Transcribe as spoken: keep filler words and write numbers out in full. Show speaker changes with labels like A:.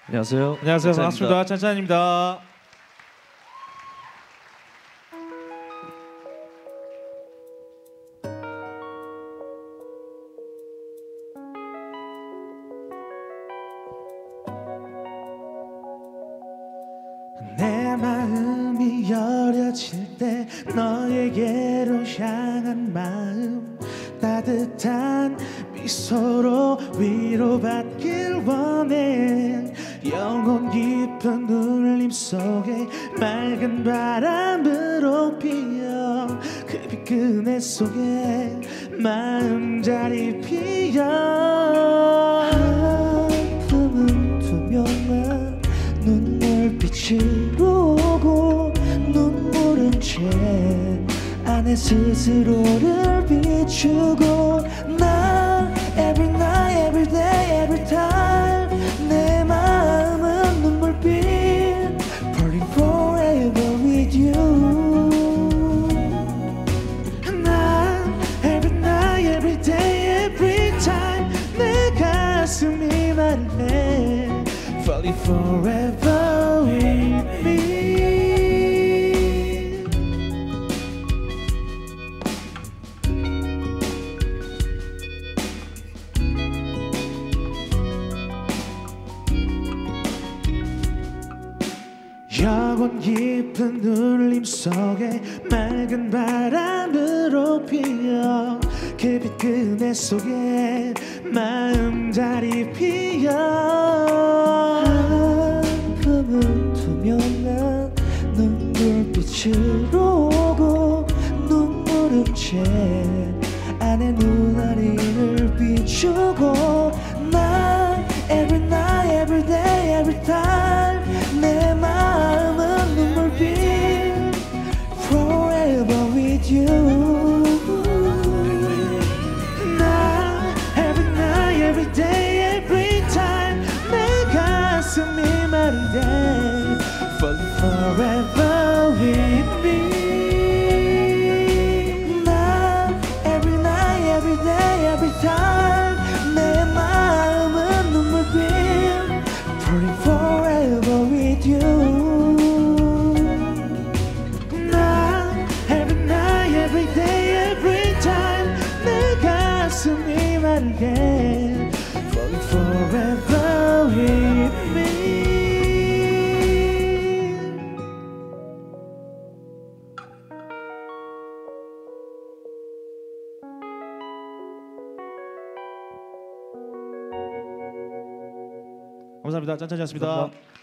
A: 안녕하세요.
B: 안녕하세요.
A: 짠짠입니다.
B: 반갑습니다. 짠짠입니다. 내 마음이 여려질 때 너에게로 향한 마음 따뜻한 미소로 위로받길 원해. 영혼 깊은 울림 속에 맑은 바람으로 피어 그 빛그네 속에 마음 자리 피어.
C: 아픔은 투명한 눈물빛으로 오고 눈물은 채 안에 스스로를 비추고 나 every night every day every time 내 마음은 눈물빛 Falling forever with you.
B: 난 every night every day every time 내 가슴이 말해 Falling forever with me. 영원 깊은 울림 속에 맑은 바람으로 피어 그 빛 그네 속에 마음 자리 피어.
C: 아픔은 투명한 눈물빛으로 오고 눈물은 채 안에 눈아리를 비추고 나 every night every day every time 내 마음은 눈물빛 Forever with you.
B: 나 every night every day every time 내 가슴이 말해 Falling forever with me.
C: 나 every night every day every time 내 마음은 눈물빛 Falling forever with you.
B: 나 every night every day every time 내 가슴이 말해 Falling forever with me. 감사합니다. 짠짠이었습니다.
A: 감사합니다.